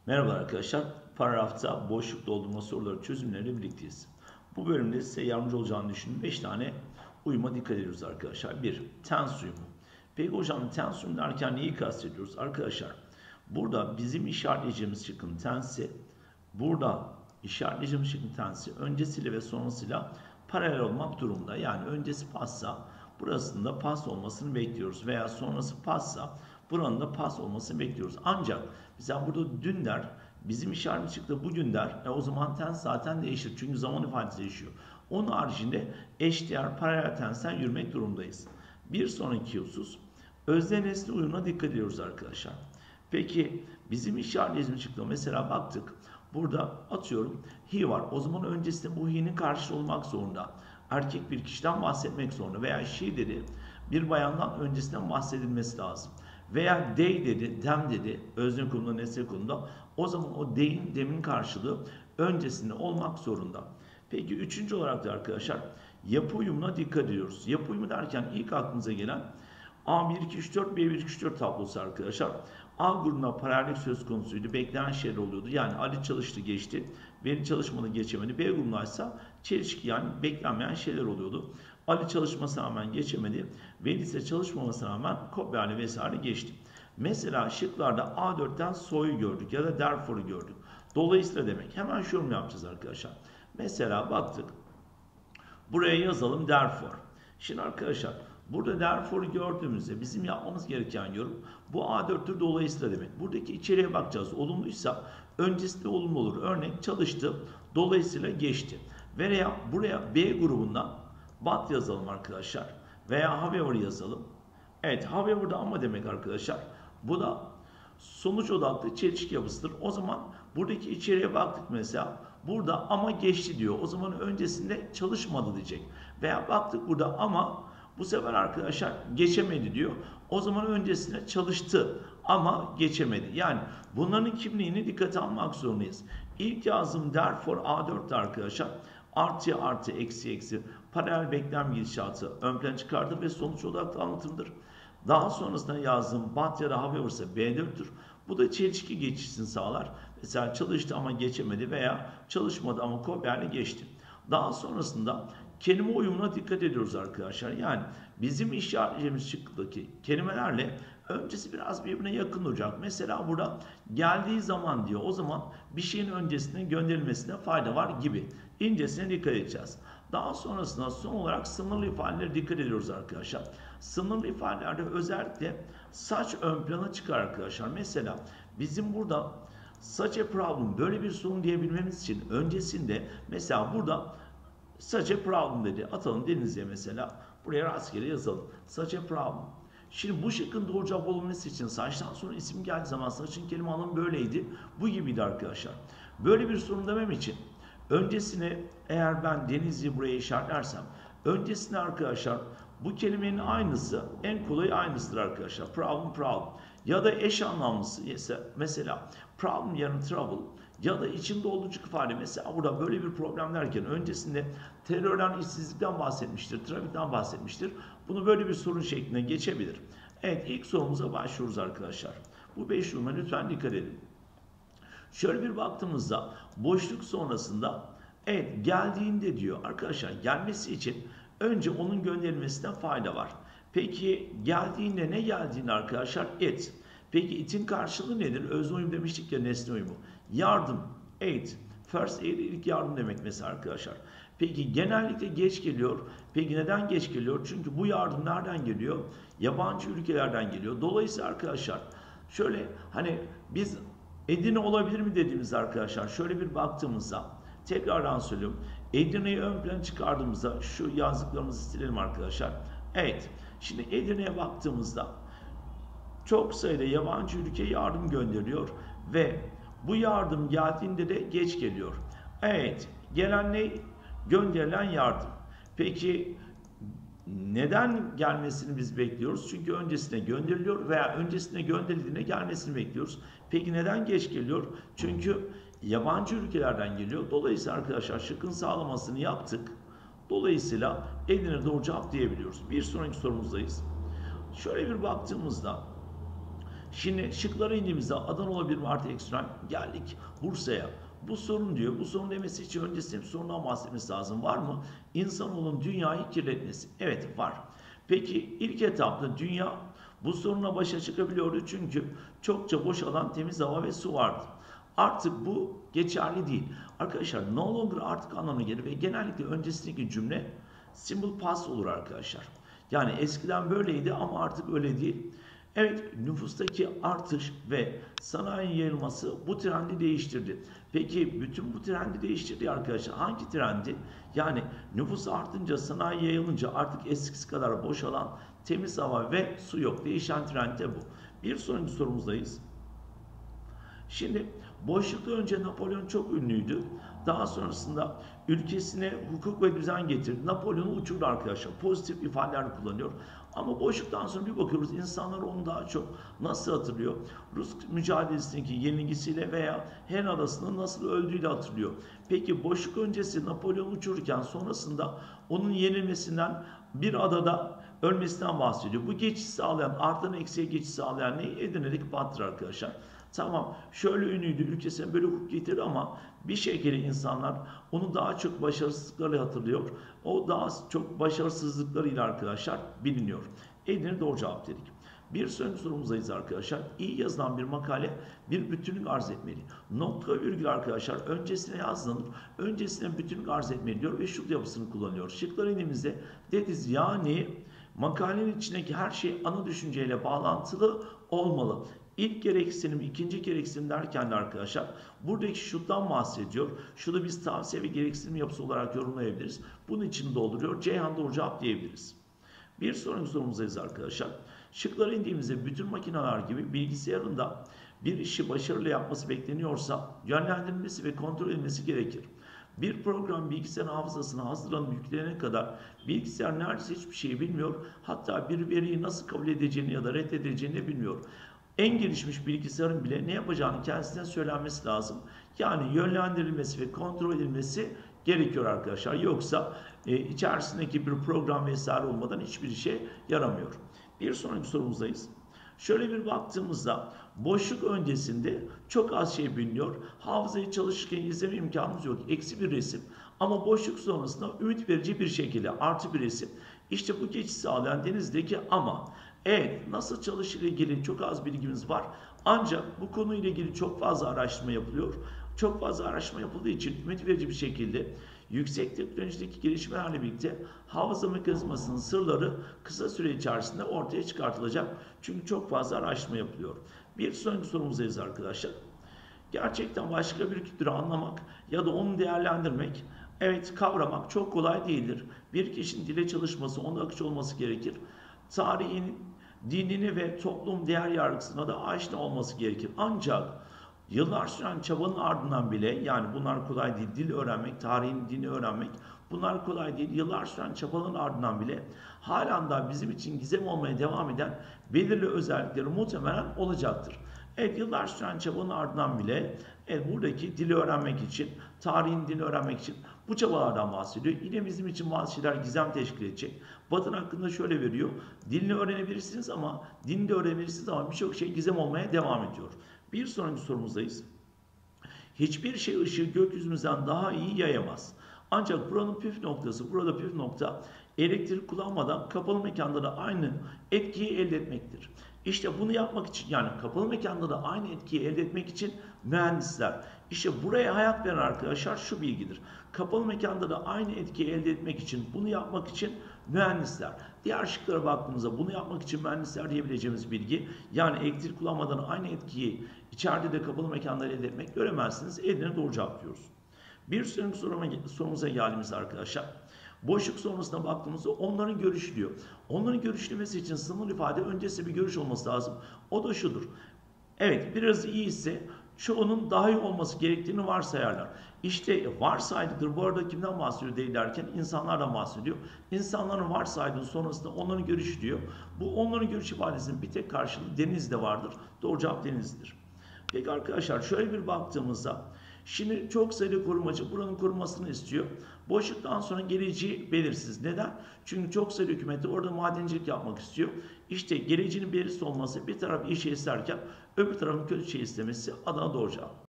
Merhaba arkadaşlar. Paragrafta boşluk doldurma soruları çözümleriyle birlikteyiz. Bu bölümde size yardımcı olacağını düşündüğüm 5 tane uyuma dikkat ediyoruz arkadaşlar. 1. Tens uyumu. Peki hocam tens uyumu derken neyi kastediyoruz? Arkadaşlar burada bizim işaretleyeceğimiz şıkkın tensi, burada işaretleyeceğimiz şıkkın tensi öncesiyle ve sonrasıyla paralel olmak durumunda. Yani öncesi passa burasında pas olmasını bekliyoruz veya sonrası passa buranın da pas olmasını bekliyoruz. Ancak mesela burada dün der, bizim işaretimiz çıktı bugün der. O zaman tens zaten değişir. Çünkü zaman ifadesi değişiyor. Onun haricinde eşdeğer paralel tensten yürümek durumdayız. Bir sonraki husus özne nesne uyumuna dikkat ediyoruz arkadaşlar. Peki bizim işaretimiz çıktı. Mesela baktık. Burada atıyorum he var. O zaman öncesinde bu he'nin karşılığı olmak zorunda. Erkek bir kişiden bahsetmek zorunda. Veya she dedi. Bir bayandan öncesinden bahsedilmesi lazım. Veya they dedi, them dedi, özne konumunda, nesne konumunda. O zaman o they'in, them'in karşılığı öncesinde olmak zorunda. Peki üçüncü olarak da arkadaşlar yapı uyumuna dikkat ediyoruz. Yapı uyumu derken ilk aklımıza gelen A1, 2, 3, 4, B1, 2, 3, 4 tablosu arkadaşlar. A grubuna paralellik söz konusuydu. Beklenen şeyler oluyordu. Yani Ali çalıştı geçti. Veli çalışmadı geçemedi. B grubunda ise çelişki yani beklenmeyen şeyler oluyordu. Ali çalışmasına rağmen geçemedi. Veli ise çalışmamasına rağmen kopya vesaire geçti. Mesela şıklarda A4'ten so'yu gördük ya da therefore gördük. Dolayısıyla demek. Hemen şu yorum yapacağız arkadaşlar. Mesela baktık. Buraya yazalım therefore. Şimdi arkadaşlar burada therefore gördüğümüzde bizim yapmamız gereken yorum bu A4'tür dolayısıyla demek. Buradaki içeriğe bakacağız. Olumluysa öncesinde olumlu olur. Örnek çalıştı dolayısıyla geçti. Veya buraya B grubundan but yazalım arkadaşlar. Veya however yazalım. Evet however'da ama demek arkadaşlar. Bu da sonuç odaklı çelişki yapısıdır. O zaman buradaki içeriğe baktık mesela. Burada ama geçti diyor. O zaman öncesinde çalışmadı diyecek. Veya baktık burada ama bu sefer arkadaşlar geçemedi diyor. O zaman öncesinde çalıştı ama geçemedi. Yani bunların kimliğini dikkate almak zorundayız. İlk yazdığım therefore A4'te arkadaşlar artıya artı eksi eksi paralel beklem gidişatı ön plana çıkardı ve sonuç odaklı anlatımdır. Daha sonrasında yazdığım but ya da however ise B4'tür. Bu da çelişki geçişini sağlar. Mesela çalıştı ama geçemedi veya çalışmadı ama kopyayla geçti. Daha sonrasında kelime uyumuna dikkat ediyoruz arkadaşlar. Yani bizim işaretleyeceğimiz şıkkıdaki kelimelerle öncesi biraz birbirine yakın olacak. Mesela burada geldiği zaman diyor. O zaman bir şeyin öncesine gönderilmesine fayda var gibi. İncesine dikkat edeceğiz. Daha sonrasında son olarak sınırlı ifadelere dikkat ediyoruz arkadaşlar. Sınırlı ifadelerde özellikle saç ön plana çıkar arkadaşlar. Mesela bizim burada such a problem böyle bir sorun diyebilmemiz için öncesinde mesela burada such a problem dedi. Atalım Denizli'ye mesela. Buraya rastgele yazalım. Such a problem. Şimdi bu şıkkın doğru cevap olması için saçtan sonra isim geldiği zaman saçın kelime anlamı böyleydi. Bu gibiydi arkadaşlar. Böyle bir sorun demem için öncesine eğer ben Denizli'yi buraya işaretlersem öncesine arkadaşlar bu kelimenin aynısı en kolayı aynısıdır arkadaşlar. Problem problem. Ya da eş anlamlısı ise mesela problem yerine trouble ya da içinde oldukça ifade mesela burada böyle bir problem derken öncesinde terörden, işsizlikten bahsetmiştir, trafikten bahsetmiştir. Bunu böyle bir sorun şeklinde geçebilir. Evet ilk sorumuza başlıyoruz arkadaşlar. Bu 5 yoruma lütfen dikkat edin. Şöyle bir baktığımızda boşluk sonrasında evet geldiğinde diyor arkadaşlar gelmesi için önce onun gönderilmesine fayda var. Peki geldiğinde ne geldiğinde arkadaşlar it. Peki it'in karşılığı nedir? Özne uyum demiştik ya nesne uyumu. Yardım, aid. First aid ilk yardım demek mesela arkadaşlar. Peki genellikle geç geliyor. Peki neden geç geliyor? Çünkü bu yardım nereden geliyor? Yabancı ülkelerden geliyor. Dolayısıyla arkadaşlar şöyle hani biz Edirne olabilir mi dediğimiz arkadaşlar şöyle bir baktığımızda tekrardan söylüyorum. Edirne'yi ön plana çıkardığımızda şu yazdıklarımızı silelim arkadaşlar. Evet. Şimdi Edirne'ye baktığımızda çok sayıda yabancı ülkeye yardım gönderiliyor ve bu yardım geldiğinde de geç geliyor. Evet. Gelen ne? Gönderilen yardım. Peki neden gelmesini biz bekliyoruz? Çünkü öncesine gönderiliyor veya öncesine gönderildiğinde gelmesini bekliyoruz. Peki neden geç geliyor? Çünkü yabancı ülkelerden geliyor. Dolayısıyla arkadaşlar şıkkın sağlamasını yaptık. Dolayısıyla Edirne doğru cevap diyebiliyoruz. Bir sonraki sorumuzdayız. Şöyle bir baktığımızda Şimdi şıklara indiğimizde Adana olabilir mi artı ekstrem, geldik Bursa'ya. Bu sorun diyor. Bu sorun demesi için öncesinde bir sorundan bahsetmesi lazım. Var mı? İnsanoğlunun dünyayı kirletmesi. Evet, var. Peki ilk etapta dünya bu sorunla başa çıkabiliyordu çünkü çokça boşalan temiz hava ve su vardı. Artık bu geçerli değil. Arkadaşlar no longer artık anlamına gelir ve genellikle öncesindeki cümle simple past olur arkadaşlar. Yani eskiden böyleydi ama artık öyle değil. Evet, nüfustaki artış ve sanayi yayılması bu trendi değiştirdi. Peki bütün bu trendi değiştirdi arkadaşlar. Hangi trendi? Yani nüfus artınca, sanayi yayılınca artık eskisi kadar boşalan temiz hava ve su yok. Değişen trend de bu. Bir sonraki sorumuzdayız. Şimdi boşlukta önce Napolyon çok ünlüydü. Daha sonrasında ülkesine hukuk ve düzen getirdi. Napolyon'u uçurdu arkadaşlar. Pozitif ifadeler kullanıyor. Ama boşluktan sonra bir bakıyoruz insanlar onu daha çok nasıl hatırlıyor? Rus mücadelesindeki yenilgisiyle veya Hen arasında nasıl öldüğüyle hatırlıyor. Peki boşluk öncesi Napolyon uçururken sonrasında onun yenilmesinden bir adada ölmesinden bahsediyor. Bu geçiş sağlayan, artan eksiye geçiş sağlayan ne? Edirne'deki Bahtır arkadaşlar. Tamam, şöyle ünlüydü, ülkesine böyle hukuk getirdi ama bir şekilde insanlar onu daha çok başarısızlıklarıyla hatırlıyor. O daha çok başarısızlıklarıyla arkadaşlar biliniyor. Edirne doğru cevap dedik. Bir sonraki sorumuzdayız arkadaşlar. İyi yazılan bir makale bir bütünlük arz etmeli. Nokta virgül arkadaşlar öncesine yazılır. Öncesine bütünlük arz etmeli diyor ve şık yapısını kullanıyor. Şıkları elimizde dediz yani makalenin içindeki her şey ana düşünceyle bağlantılı olmalı. İlk gereksinim, ikinci gereksinim derken de arkadaşlar buradaki şuttan bahsediyor. Şunu biz tavsiye ve gereksinim yapısı olarak yorumlayabiliriz. Bunun için dolduruyor. Ceyhan doğru cevap diyebiliriz. Bir sonraki sorumuzdayız arkadaşlar. Şıklara indiğimizde bütün makineler gibi bilgisayarın da bir işi başarılı yapması bekleniyorsa yönlendirilmesi ve kontrol edilmesi gerekir. Bir program bilgisayarın hafızasına hazırlanıp yüklenene kadar bilgisayar neredeyse hiçbir şey bilmiyor. Hatta bir veriyi nasıl kabul edeceğini ya da reddedeceğini bilmiyor. En gelişmiş bilgisayarın bile ne yapacağını kendisine söylenmesi lazım. Yani yönlendirilmesi ve kontrol edilmesi gerekiyor arkadaşlar. Yoksa içerisindeki bir program vesaire olmadan hiçbir işe yaramıyor. Bir sonraki sorumuzdayız. Şöyle bir baktığımızda boşluk öncesinde çok az şey biliniyor. Hafızayı çalışırken izleme imkanımız yok. Eksi bir resim. Ama boşluk sonrasında ümit verici bir şekilde artı bir resim. İşte bu geçiş sağlayan denizdeki ama. Evet, nasıl çalışır ile ilgili çok az bilgimiz var. Ancak bu konuyla ilgili çok fazla araştırma yapılıyor. Çok fazla araştırma yapıldığı için ümit verici bir şekilde yüksek teknolojideki gelişmelerle birlikte hafıza mekanizmasının sırları kısa süre içerisinde ortaya çıkartılacak. Çünkü çok fazla araştırma yapılıyor. Bir sonraki sorumuzdayız arkadaşlar. Gerçekten başka bir kültürü anlamak ya da onu değerlendirmek, evet kavramak çok kolay değildir. Bir kişinin dile çalışması, onun akıcı olması gerekir. Tarihin, dinini ve toplum değer yargısına da aşina olması gerekir. Ancak yıllar süren çabanın ardından bile, yani bunlar kolay değil, dil öğrenmek, tarihin, dini öğrenmek, bunlar kolay değil. Yıllar süren çabanın ardından bile halen daha bizim için gizem olmaya devam eden belirli özellikleri muhtemelen olacaktır. Evet, yıllar süren çabanın ardından bile buradaki dili öğrenmek için, tarihin dini öğrenmek için bu çabalardan bahsediyor. Yine bizim için bazı şeyler gizem teşkil edecek. Batın hakkında şöyle veriyor. Dilini öğrenebilirsiniz ama dini de öğrenebilirsiniz ama birçok şey gizem olmaya devam ediyor. Bir sonraki sorumuzdayız. Hiçbir şey ışığı gökyüzümüzden daha iyi yayamaz. Ancak buranın püf noktası, burada püf nokta elektrik kullanmadan kapalı mekanda da aynı etkiyi elde etmektir. İşte bunu yapmak için, yani kapalı mekanda da aynı etkiyi elde etmek için mühendisler. İşte buraya hayat veren arkadaşlar şu bilgidir. Kapalı mekanda da aynı etkiyi elde etmek için, bunu yapmak için mühendisler. Diğer şıklara baktığımızda bunu yapmak için mühendisler diyebileceğimiz bilgi, yani elektrik kullanmadan aynı etkiyi içeride de kapalı mekanda elde etmek göremezsiniz. Eline doğru cevap diyoruz. Bir sonraki sorumuza geldiğimizde arkadaşlar, boşluk sonrasına baktığımızda onların görüşü diyor. Onların görüşlemesi için sınırlı ifade öncesi bir görüş olması lazım. O da şudur. Evet, biraz iyi ise çoğunun daha iyi olması gerektiğini varsayarlar. İşte varsaydıdır. Bu arada kimden bahsediyor değil derken insanlardan bahsediyor. İnsanların varsaydığının sonrasında onların görüşü diyor. Bu onların görüş ifadesinin bir tek karşılığı denizde vardır. Doğru cevap denizdir. Peki arkadaşlar şöyle bir baktığımızda şimdi çok sayıda korumacı buranın korunmasını istiyor. Boşluktan sonra geleceği belirsiz. Neden? Çünkü çok sayıda hükümeti orada madencilik yapmak istiyor. İşte geleceğinin belirsiz olması bir taraf iyi şey isterken öbür tarafın kötü şey istemesi adına doğru cevap.